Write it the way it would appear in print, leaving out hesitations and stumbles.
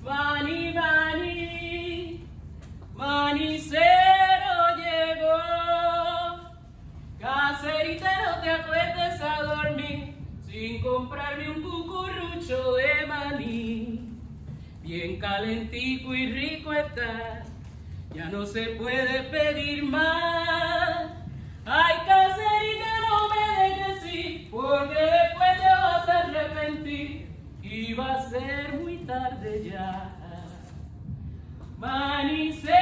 Mani, mani, manicero llegó. Caserita, no te acuestes a dormir sin comprarme un cucurucho de maní. Bien calentico y rico está, ya no se puede pedir más. Ay, caserita, no me dejes ir, porque después te vas a arrepentir y va a ser muy tarde ya. Manicero